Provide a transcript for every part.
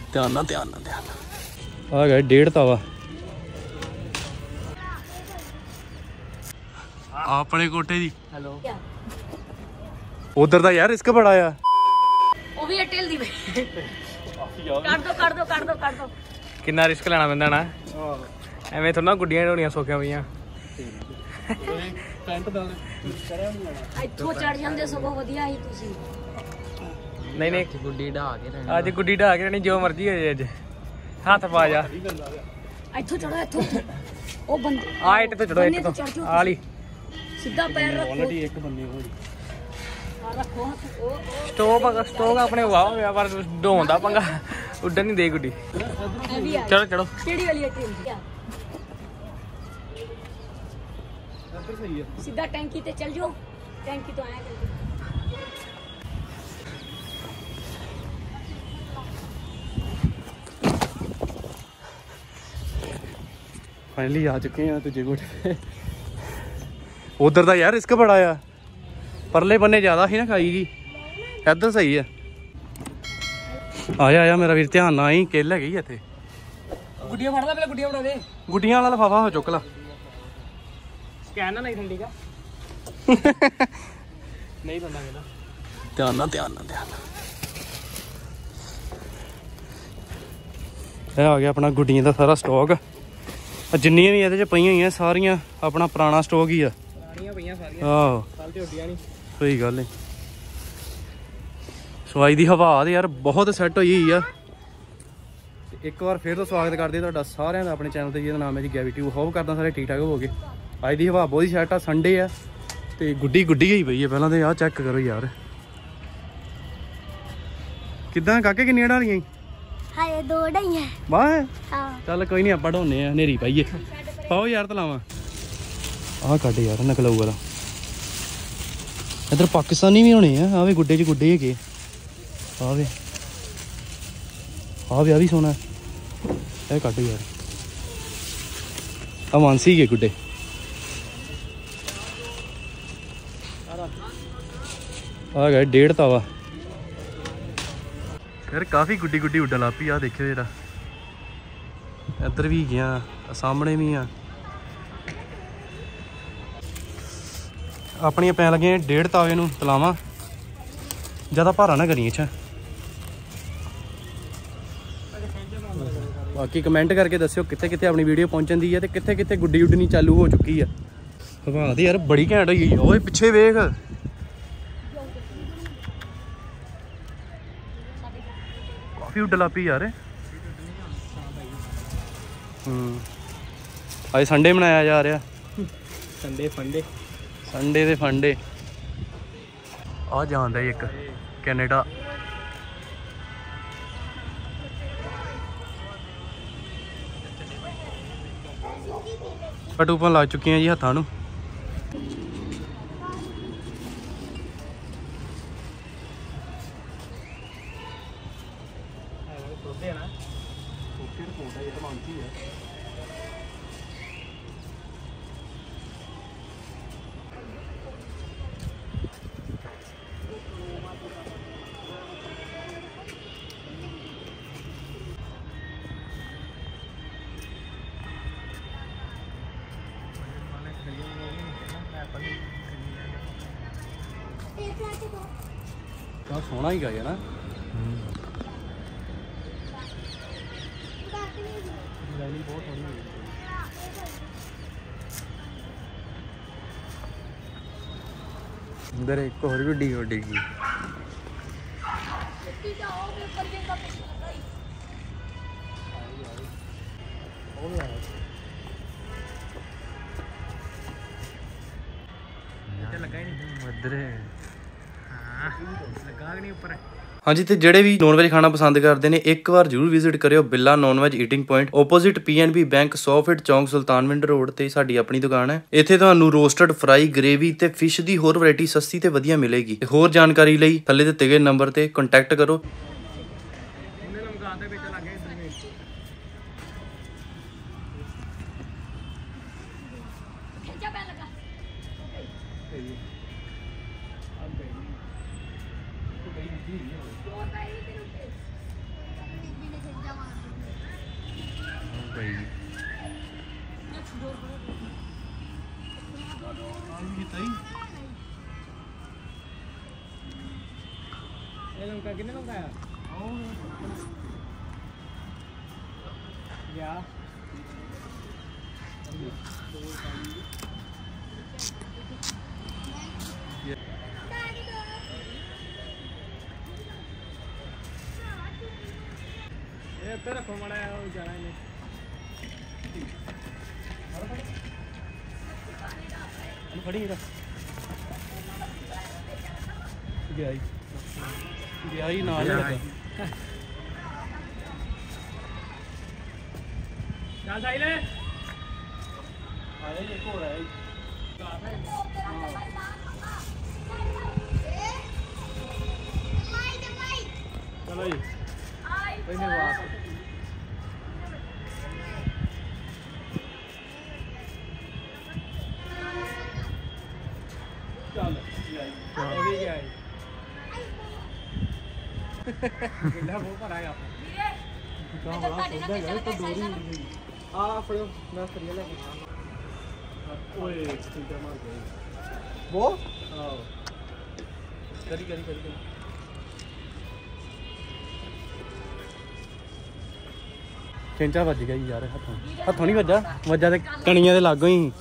ध्यान ना ध्यान ना ध्यान आ गए 1.5 तावा अपने कोठे दी। हेलो उधर दा यार रिस्क बड़ा आ ਉਹ ਵੀ ਅਟੇਲ ਦੀ ਕਰ ਦੋ किन्ना रिस्क लेना पैंदा ना एवें थोड़ा गुड्डियां ढोनियां सौखियां पईयां ਇੱਥੋਂ ਚੜ ਜਾਂਦੇ ਸਗੋਂ ਵਧੀਆ ਹੀ ਤੁਸੀਂ नहीं नहीं गुड्डी ढा के अज गुड्डी ढा के नहीं जो मर्जी हो जाए अज हाथ पा जा ਇੱਥੋਂ ਚੜੋ ਇੱਥੋਂ ਉਹ ਬੰਦੇ आ इट तो चढ़ो इट तो आली ਸਿੱਧਾ ਪੈਰ ਰੱਖੋ ऑलरेडी एक बंदे हो ਰੱਖੋ स्टोव अपने हुआ होया पर ढोन दा पंगा उड्डन नहीं दे गुड्डी चलो चलो ਕਿਹੜੀ ਵਾਲੀ ਅਟੇਲ ਦੀ सीधा टैंकी ते चल जाओ टैंकी तो आया फाइनली आ चुके हैं तुझे गोटे उधर दा यार रिस्क बड़ा आ परले बन्ने ज्यादा ही ना खाई जी इधर सही है आया आया मेरा वीर ध्यान ना ही किल है गई इत्थे गुड्डियां फड़ ला पहले गुड्डियां बना दे गुड्डियां वाला लफाफा हो चुक ला स्कैन ना नहीं ठंडी का नहीं बंदा मेरा ध्यान ना ये आ गया अपना गुड्डियां का सारा स्टॉक जिन्नियां भी ये पईयां हुई सारियां अपना पुराना स्टॉक ही आ सही गल है सवाई की हवा तो यार बहुत सैट हुई हुई है एक बार फिर तो स्वागत करते सारे का अपने चैनल से जिसका नाम है जी गैविटी होप करदा सारे ठीक ठाक हो गए अज की हवा बहुत ही सैट आ संडे है तो गुड्डी होई पई है पहला तो यार चेक करो यार किदा काके किन्नियां ढालियां हाय दो ढाइयां वाह हां चल कोई नहीं आप ढोने हनेरी पाइए पाओ यार तलावा आ कट यार नकलऊ वाला इधर पाकिस्तानी भी होने हैं आवे गुड्डे च गुड्डे है आवे आ भी सोना है कट यार आ मानसी के गुड्डे आ गए 1.5 तावा यार काफ़ी गुड्डी उड्डा लापी आ देखियो जरा इधर भी गया सामने भी आ अपनियां पैन लगे 1.5 तावे नूं तलावां ज़्यादा भारा ना करिए अच्छा बाकी कमेंट करके दस्यो कित्थे कित्थे अपनी वीडियो पहुंचन दी है ते कित्थे कित्थे गुड्डी उड्डनी चालू हो चुकी है हवा तो यार बड़ी घैंट होई ओए पिछे वेख काफ़ी उड्ड लापी यार अज संडे मनाया जा रहा संडे दे फंडे आ जांदा एक कैनेडा टूपन ला चुकी हैं जी हत्थां नूं क्या सोना ही गया ना इधर एक और गुड्डी उड़ेगी हाँ जी, तो जेडे भी नॉन वेज खाना पसंद करते हैं एक बार जरूर विजिट करियो Billa non veg eating point opposite PNB bank 100 feet चौंक सुल्तानविंड रोड ते साडी अपनी दुकान है। इत्थे तुहानू रोस्टेड फ्राई ग्रेवी ते फिश दी होर वैरायटी सस्ती ते वधिया मिलेगी। ते होर जानकारी लई थल्ले दित्ते गए नंबर ते कॉन्टैक्ट करो। ਪਏਗੀ। ਇਹ ਲੰਕਾ ਕਿੰਨੇ ਲੰਕਾ ਆ ਗਿਆ ਇਹ ਤੇ ਰੱਖੋ ਮੜਾ ਉਹ ਜਾਣਾ ਇਹਨੇ ਫੜੀ ਗਿਆ ਹੀ ਨਾਲ ਹੀ ਲੱਗਾ। ਚੱਲ ਸਾਈ ਲੈ ਆਇਆ ਇੱਕ ਹੋਰ ਆਇਆ ਚਲੋ ਜੀ ਧੰਨਵਾਦ ਚੱਲ ਉਹ ਵੀ ਗਿਆ ਕਿੰਨਾ ਬਹੁਤ ਭਰਾਗਾ ਆ ਫੜੋ ਮੈਂ ਫਰੀਆ ਲੈ ਕੇ ਓਏ ਕਿੰਨਾ ਮਾਰ ਗਿਆ ਉਹ ਆਹ ਕਰੀ ਖਿੰਚਾ ਵੱਜ ਗਿਆ ਯਾਰ ਹੱਥੋਂ ਨਹੀਂ ਵੱਜਾ ਤੇ ਕਣੀਆਂ ਦੇ ਲਾਗੋਂ ਹੀ।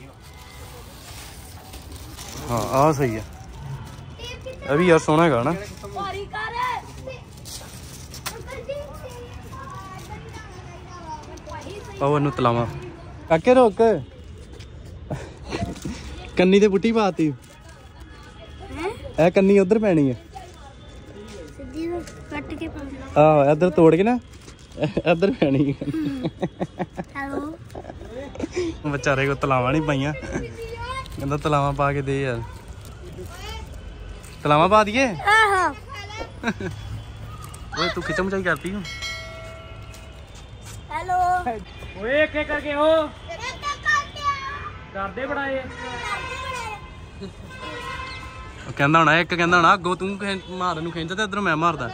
ਹਾਂ ਆਹ ਸਹੀ ਆ ਇਹ ਵੀ ਯਾਰ ਸੋਹਣਾ ਹੈਗਾ ਨਾ। ਆਹ ਇਹਨੂੰ ਤਲਾਵਾਂ ਕਾਕੇ ਰੋਕ ਕੰਨੀ ਤੇ ਬੁੱਟੀ ਪਾਤੀ ਇਹ ਕੰਨੀ ਉਧਰ ਪੈਣੀ ਹੈ ਸਿੱਧੀ ਕੱਟ ਕੇ ਪਾ ਆਹ ਇੱਧਰ ਤੋੜ ਕੇ ਨਾ ਇੱਧਰ ਪੈਣੀ ਹੈ। ਹੈਲੋ ਵਿਚਾਰੇ ਕੋ ਤਲਾਵਾਂ ਨਹੀਂ ਪਾਈਆਂ ਕਹਿੰਦਾ ਤਲਾਵਾਂ ਪਾ ਕੇ ਦੇ ਯਾਰ ਤਲਾਵਾਂ ਪਾ ਦਈਏ। ਆਹੋ ਓਏ ਤੂੰ ਖਿਚਮ ਚਾਈ ਕਰਤੀ ਹੂੰ ਹੈਲੋ ਓਏ ਇੱਕ ਇੱਕ ਕਰਕੇ ਉਹ ਕਰਦੇ ਬਣਾਏ ਕਹਿੰਦਾ ਹੋਣਾ ਇੱਕ ਕਹਿੰਦਾ ਹੋਣਾ ਅੱਗੋਂ ਤੂੰ ਮਾਰਨ ਨੂੰ ਖਿੰਚਦਾ ਤੇ ਇੱਧਰੋਂ ਮੈਂ ਮਾਰਦਾ।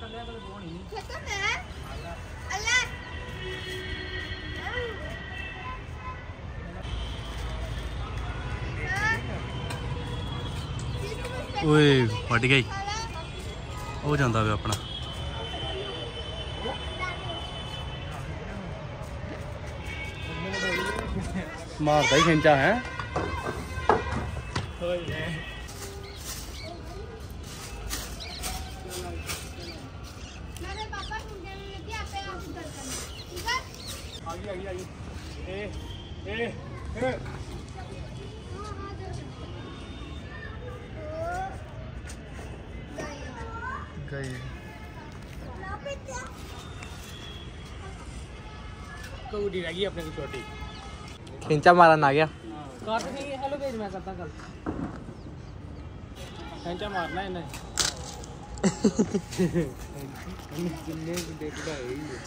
ਓਏ ਵੱਢ ਗਈ ਉਹ ਜਾਂਦਾ ਵੇ ਆਪਣਾ ਮਾਰਦਾ ਹੀ ਖਿੰਚਾ ਹੈ। कबड्डी रह गई अपने को छोटी खिंचा मारन आ गया काट नहीं हेलो भेज मैं करता कल खंचा मारना है इन्हें किन्ने देखदा है ये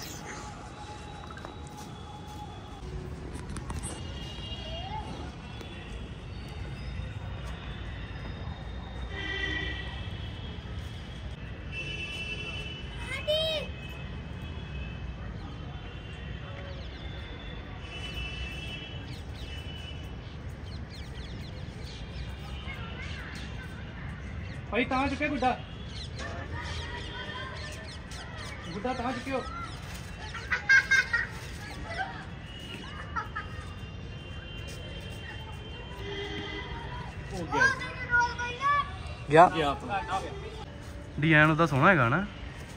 भाई कहाँ चुके गुड्डा गुड्डा कहाँ चुके हो ਗਿਆ गया अपना ਡਿਜ਼ਾਈਨ ਉਹਦਾ ਸੋਹਣਾ ਹੈਗਾ ਨਾ।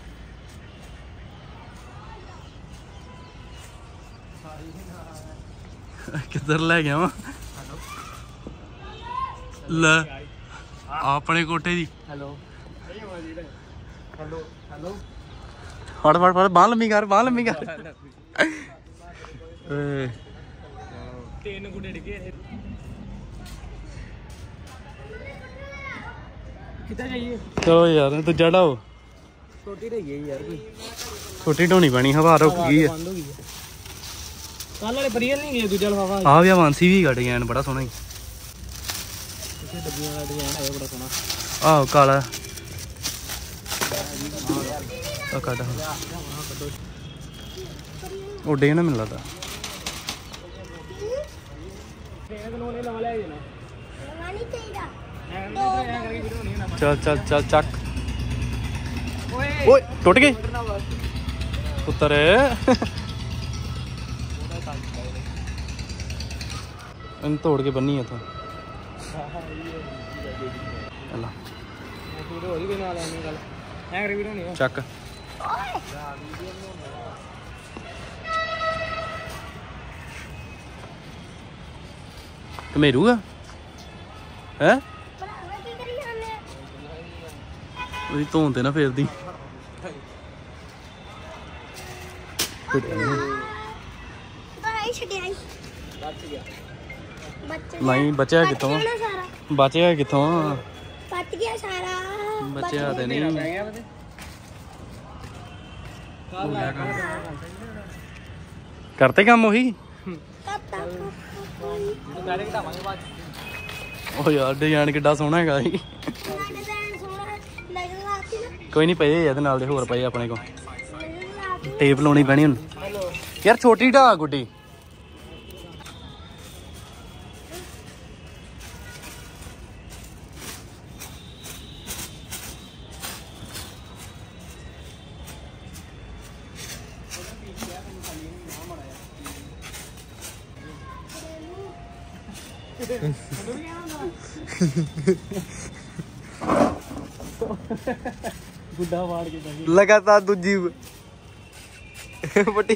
ਕਿੱਧਰ ਲੈ ਗਿਆ ਵਾ ਲੈ ਆਪਣੇ ਕੋਠੇ ਦੀ हेलो हेलो हेलो ਫੜ ਬਾਹ ਲੰਮੀ ਕਰ ਓਏ तीन गुड्डे डिगे कितना चाहिए ਚਲੋ ਯਾਰ ਤੂੰ ਜੜਾਓ छोटी रही है यार कोई ਛੋਟੀ ਢੋਣੀ ਪੈਣੀ ਹਵਾ ਰੁਕ ਗਈ ਹੈ। बंद हो गई है कल वाले बरियल नहीं गए दूजा लफाफा ਆ ਵੀ ਵਾਂਸੀ ਵੀ ਕੱਢ ਗਿਆ ਬੜਾ ਸੋਹਣਾ ਹੀ डब्बियां वाला डिजाइन है बड़ा सोना ਆਹੋ ਕਾਲਾ ਆ ਕੱਢ ਉੱਡੇ ਨਾ ਮੈਨੂੰ ਲੱਗਦਾ। ਤੇਰੇ ਕੋਲ ਨੇ ਨਵਾਂ ਲੈ ਜਾਣਾ ਲਵਾ ਨਹੀਂ ਚਾਹੀਦਾ ਐ ਕਰਕੇ ਵੀਡੀਓ ਨਹੀਂ ਨਾ ਚੱਲ ਚੱਲ ਚੱਲ ਚੱਕ ਓਏ ਓਏ ਟੁੱਟ ਗਏ ਪੁੱਤਰ ਇਹਨੂੰ ਤੋੜ ਕੇ ਬੰਨੀ ਇੱਥੋਂ ਚੱਲ ਵੀਡੀਓ ਹੋ ਗਈ ਨਾਲ ਆਉਣੀ ਗੱਲ ਐ ਕਰਕੇ ਵੀਡੀਓ ਨਹੀਂ ਚੱਕ ਘਮੇਰੂਗਾ ਹੈ ਭਰਾਵਾ ਕੀ ਕਰੀ ਜਾਂਦੇ ਉਹਦੀ ਧੋਣ ਤੇ ਨਾ ਫੇਰਦੀ ਬੜਾ ਹੀ ਛੱਡਿਆ ਹੀ ਬਚ ਗਿਆ ਬੱਚੇ ਨਹੀਂ ਬਚਿਆ ਕਿੱਥੋਂ ਬਚ ਗਿਆ ਨਾ ਸਾਰਾ ਬਚਿਆ ਕਿੱਥੋਂ ਬਚ ਗਿਆ ਸਾਰਾ ਬਚਿਆ ਤੇ ਨਹੀਂ ਰਹਿ ਗਿਆ ਬਤੇ ਕਰਤੇ ਕੰਮ ਉਹੀ ਕੱਤਾ ਬੈਠ ਘਟਾਵਾਂਗੇ ਬਾਅਦ ਉਹ ਯਾਰ ਡਿਜ਼ਾਈਨ ਕਿੱਡਾ ਸੋਹਣਾ ਹੈਗਾ ਸੀ ਸਾਡੇ ਬੈਨ ਸੋਹਣਾ ਨਜ਼ਰ ਆਤੀ ਨਾ ਕੋਈ ਨਹੀਂ ਪਏ ਇਹਦੇ ਨਾਲ ਦੇ ਹੋਰ ਪਏ ਆਪਣੇ ਕੋਲ ਨਜ਼ਰ ਆਤੀ ਟੇਪ ਲਾਉਣੀ ਪੈਣੀ ਹੁਣ ਯਾਰ ਛੋਟੀ ਢਾ ਗੁੱਡੀ ਗੁੱਡਾ ਵਾੜ ਕੇ ਬੈਠ ਲਗਾਤਾਰ ਦੂਜੀ ਵੱਡੀ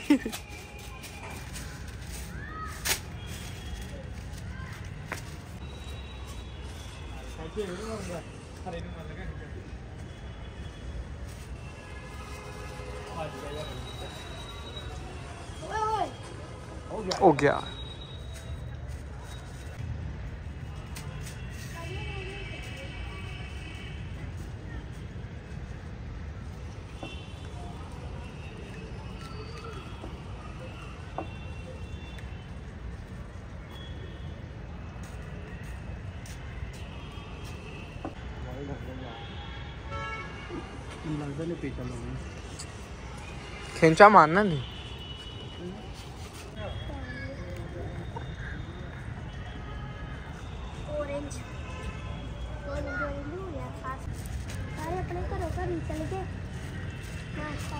ਓਏ ਹੋ ਗਿਆ ਲੱਗਦਾ ਨੇ ਪੇਚਾ ਲਾਉਣਾ ਖਿੰਚਾ ਮਾਰਨਾ ਨਹੀਂ orange हो गया खास सारे अपने घरों का निकल के नाश्ता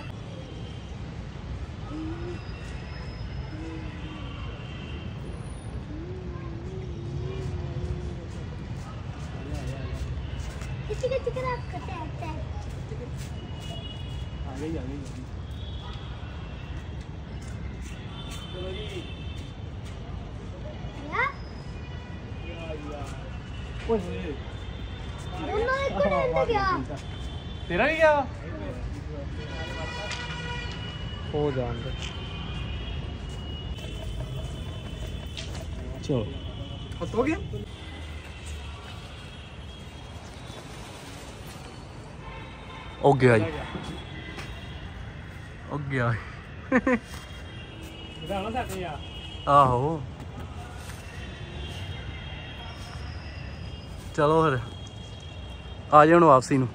चिकन आप करते हैं ਆ ਗਈ ਚਲੋ ਜੀ या ਓਏ दोनों एक को गया ਤੇਰਾ ਵੀ ਗਿਆ ਹੋ ਜਾਂਦਾ ਚਲੋ ਹੋ ਗਿਆ ਉਹ ਗਿਆ ਜੀ ਉਹ ਗਿਆ ਵਧਾਣਾ ਸਾਡੇ ਆ ਆਹੋ ਚਲੋ ਫਿਰ ਆ ਜਾਣ ਵਾਪਸੀ ਨੂੰ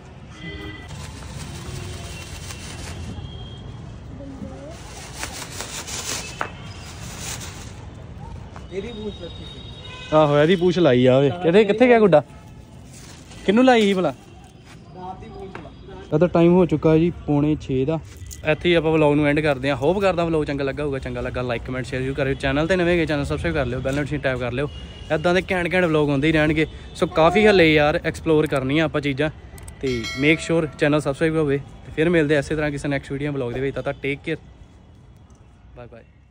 ਇਹਦੀ ਬੂਝ ਲੱਗੀ ਸੀ ਆਹੋ ਇਹਦੀ ਪੂਛ ਲਾਈ ਆ ਓਏ ਕਿਹਦੇ ਕਿੱਥੇ ਗਿਆ ਗੁੱਡਾ ਕਿਹਨੂੰ ਲਾਈ ਸੀ ਭਲਾ ਰਾਤ ਦੀ ਬੂਝ ਲਾ ਇਹਦਾ ਟਾਈਮ ਹੋ ਚੁੱਕਾ ਜੀ 5:45 ਦਾ ਇੱਥੇ ਹੀ ਆਪਾਂ ਵਲੌਗ ਨੂੰ ਐਂਡ ਕਰਦੇ ਹਾਂ ਹੋਪ ਕਰਦਾ ਵਲੌਗ ਚੰਗਾ ਲੱਗਾ ਹੋਊਗਾ ਚੰਗਾ ਲੱਗਾ ਲਾਈਕ ਕਮੈਂਟ ਸ਼ੇਅਰ ਜ਼ਰੂਰ ਕਰਿਓ ਚੈਨਲ ਤੇ ਨਵੇਂ ਗਏ ਚੈਨਲ ਸਬਸਕ੍ਰਾਈਬ ਕਰ ਲਿਓ ਬੈਲ ਨੋਟੀਫਿਕੇਸ਼ਨ ਟੈਪ ਕਰ ਲਿਓ ਇੱਦਾਂ ਦੇ ਘੈਂਟ ਵਲੌਗ ਆਉਂਦੇ ਹੀ ਰਹਿਣਗੇ ਸੋ ਕਾਫੀ ਹਲੇ ਯਾਰ ਐਕਸਪਲੋਰ ਕਰਨੀਆਂ ਆਪਾਂ ਚੀਜ਼ਾਂ ਤੇ ਮੇਕ ਸ਼ੋਰ ਚੈਨਲ ਸਬਸਕ੍ਰਾਈਬ ਹੋਵੇ ਤੇ ਫਿਰ ਮਿਲਦੇ ਐਸੇ ਤਰ੍ਹਾਂ ਕਿਸੇ ਨੈਕਸਟ ਵੀਡੀਓ ਵਲੌਗ ਦੇ ਵਿੱਚ ਤਾਂ ਟੇਕ ਕੇਅਰ ਬਾਏ ਬਾਏ